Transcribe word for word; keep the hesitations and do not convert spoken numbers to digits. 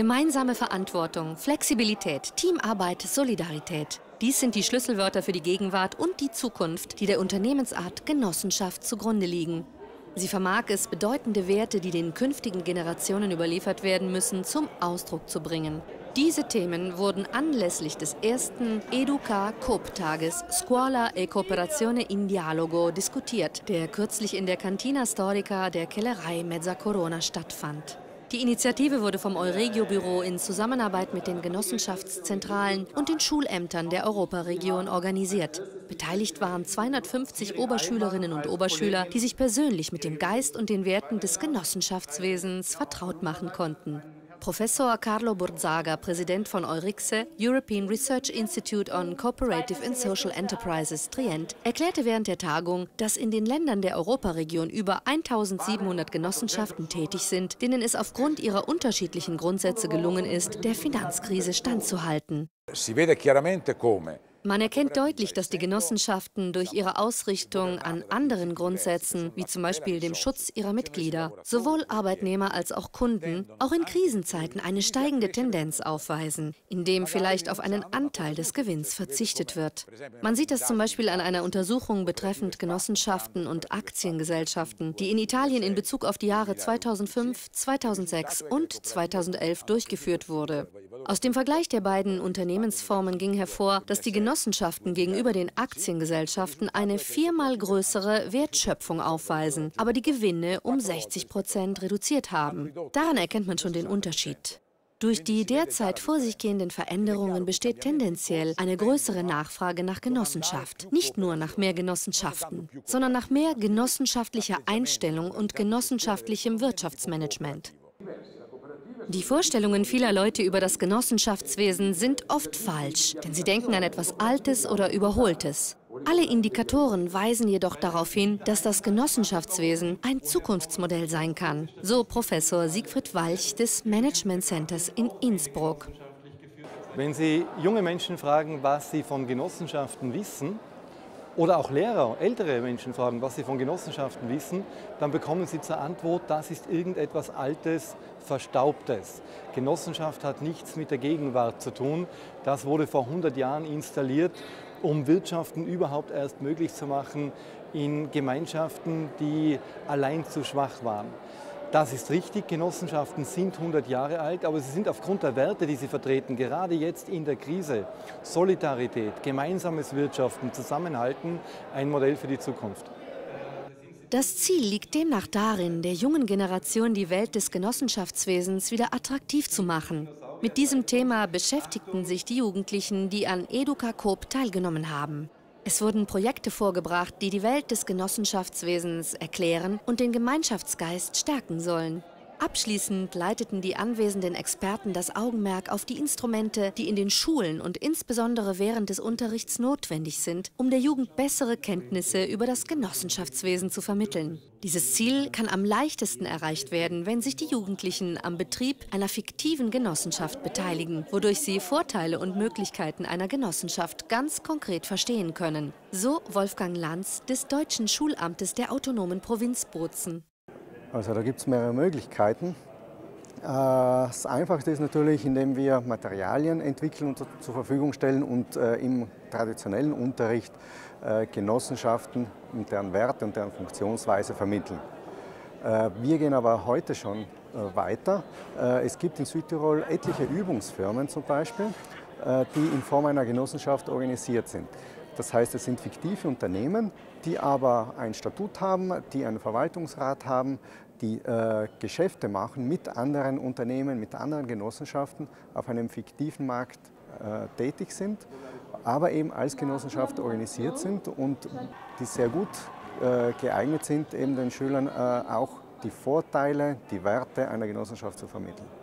Gemeinsame Verantwortung, Flexibilität, Teamarbeit, Solidarität. Dies sind die Schlüsselwörter für die Gegenwart und die Zukunft, die der Unternehmensart Genossenschaft zugrunde liegen. Sie vermag es, bedeutende Werte, die den künftigen Generationen überliefert werden müssen, zum Ausdruck zu bringen. Diese Themen wurden anlässlich des ersten Educa-Coop-Tages Scuola e Cooperazione in Dialogo diskutiert, der kürzlich in der Cantina Storica der Kellerei Mezza Corona stattfand. Die Initiative wurde vom Euregio-Büro in Zusammenarbeit mit den Genossenschaftszentralen und den Schulämtern der Europaregion organisiert. Beteiligt waren zweihundertfünfzig Oberschülerinnen und Oberschüler, die sich persönlich mit dem Geist und den Werten des Genossenschaftswesens vertraut machen konnten. Professor Carlo Burzaga, Präsident von Eurixe, European Research Institute on Cooperative and Social Enterprises, Trient, erklärte während der Tagung, dass in den Ländern der Europaregion über eintausendsiebenhundert Genossenschaften tätig sind, denen es aufgrund ihrer unterschiedlichen Grundsätze gelungen ist, der Finanzkrise standzuhalten. Man erkennt deutlich, dass die Genossenschaften durch ihre Ausrichtung an anderen Grundsätzen, wie zum Beispiel dem Schutz ihrer Mitglieder, sowohl Arbeitnehmer als auch Kunden, auch in Krisenzeiten eine steigende Tendenz aufweisen, indem vielleicht auf einen Anteil des Gewinns verzichtet wird. Man sieht das zum Beispiel an einer Untersuchung betreffend Genossenschaften und Aktiengesellschaften, die in Italien in Bezug auf die Jahre zweitausendfünf, zweitausendsechs und zweitausendelf durchgeführt wurde. Aus dem Vergleich der beiden Unternehmensformen ging hervor, dass die Genossenschaften gegenüber den Aktiengesellschaften eine viermal größere Wertschöpfung aufweisen, aber die Gewinne um sechzig Prozent reduziert haben. Daran erkennt man schon den Unterschied. Durch die derzeit vor sich gehenden Veränderungen besteht tendenziell eine größere Nachfrage nach Genossenschaft. Nicht nur nach mehr Genossenschaften, sondern nach mehr genossenschaftlicher Einstellung und genossenschaftlichem Wirtschaftsmanagement. Die Vorstellungen vieler Leute über das Genossenschaftswesen sind oft falsch, denn sie denken an etwas Altes oder Überholtes. Alle Indikatoren weisen jedoch darauf hin, dass das Genossenschaftswesen ein Zukunftsmodell sein kann, so Professor Siegfried Walch des Management Centers in Innsbruck. Wenn Sie junge Menschen fragen, was sie von Genossenschaften wissen, oder auch Lehrer, ältere Menschen fragen, was sie von Genossenschaften wissen, dann bekommen sie zur Antwort, das ist irgendetwas Altes, Verstaubtes. Genossenschaft hat nichts mit der Gegenwart zu tun. Das wurde vor hundert Jahren installiert, um Wirtschaften überhaupt erst möglich zu machen in Gemeinschaften, die allein zu schwach waren. Das ist richtig, Genossenschaften sind hundert Jahre alt, aber sie sind aufgrund der Werte, die sie vertreten, gerade jetzt in der Krise, Solidarität, gemeinsames Wirtschaften, Zusammenhalten, ein Modell für die Zukunft. Das Ziel liegt demnach darin, der jungen Generation die Welt des Genossenschaftswesens wieder attraktiv zu machen. Mit diesem Thema beschäftigten sich die Jugendlichen, die an Educa-Coop teilgenommen haben. Es wurden Projekte vorgebracht, die die Welt des Genossenschaftswesens erklären und den Gemeinschaftsgeist stärken sollen. Abschließend leiteten die anwesenden Experten das Augenmerk auf die Instrumente, die in den Schulen und insbesondere während des Unterrichts notwendig sind, um der Jugend bessere Kenntnisse über das Genossenschaftswesen zu vermitteln. Dieses Ziel kann am leichtesten erreicht werden, wenn sich die Jugendlichen am Betrieb einer fiktiven Genossenschaft beteiligen, wodurch sie Vorteile und Möglichkeiten einer Genossenschaft ganz konkret verstehen können. So Wolfgang Lanz des Deutschen Schulamtes der Autonomen Provinz Bozen. Also da gibt es mehrere Möglichkeiten. Das Einfachste ist natürlich, indem wir Materialien entwickeln und zur Verfügung stellen und im traditionellen Unterricht Genossenschaften und deren Werte und deren Funktionsweise vermitteln. Wir gehen aber heute schon weiter. Es gibt in Südtirol etliche Übungsfirmen zum Beispiel, die in Form einer Genossenschaft organisiert sind. Das heißt, es sind fiktive Unternehmen, die aber ein Statut haben, die einen Verwaltungsrat haben, die äh, Geschäfte machen mit anderen Unternehmen, mit anderen Genossenschaften auf einem fiktiven Markt äh, tätig sind, aber eben als Genossenschaft organisiert sind und die sehr gut äh, geeignet sind, eben den Schülern äh, auch die Vorteile, die Werte einer Genossenschaft zu vermitteln.